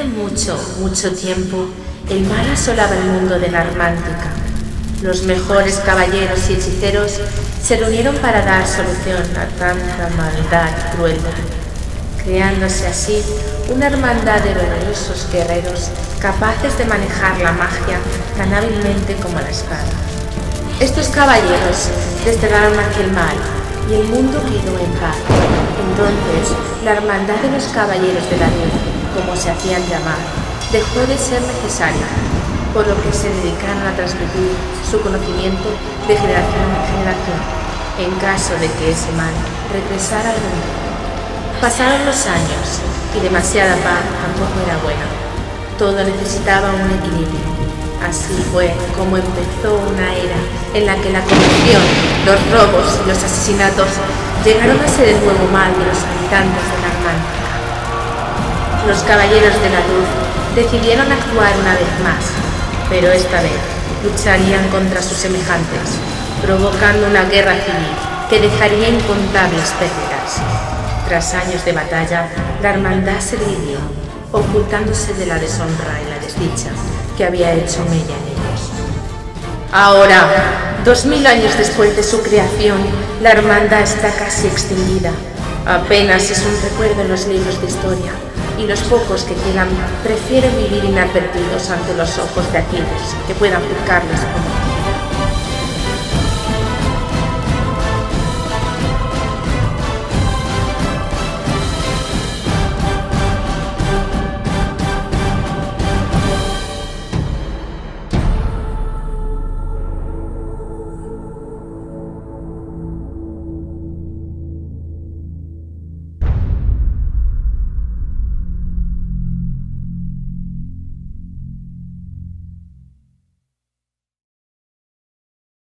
mucho, mucho tiempo, el mal asolaba el mundo de Narmántica. Los mejores caballeros y hechiceros se reunieron para dar solución a tanta maldad y crueldad, creándose así una hermandad de valerosos guerreros capaces de manejar la magia tan hábilmente como la espada. Estos caballeros desterraron aquel mal y el mundo quedó en paz. Entonces, la hermandad de los caballeros de la luz, como se hacían llamar, dejó de ser necesaria, por lo que se dedicaron a transmitir su conocimiento de generación en generación, en caso de que ese mal regresara al mundo. Pasaron los años y demasiada paz tampoco era buena. Todo necesitaba un equilibrio. Así fue como empezó una era en la que la corrupción, los robos y los asesinatos llegaron a ser el nuevo mal de los habitantes de Narmántica. Los caballeros de la luz decidieron actuar una vez más, pero esta vez lucharían contra sus semejantes, provocando una guerra civil que dejaría incontables pérdidas. Tras años de batalla, la hermandad se dividió, ocultándose de la deshonra y la desdicha que había hecho mella en ellos. Ahora, 2000 años después de su creación, la hermandad está casi extinguida. Apenas es un recuerdo en los libros de historia, y los pocos que quedan prefieren vivir inadvertidos ante los ojos de aquellos que puedan juzgarles como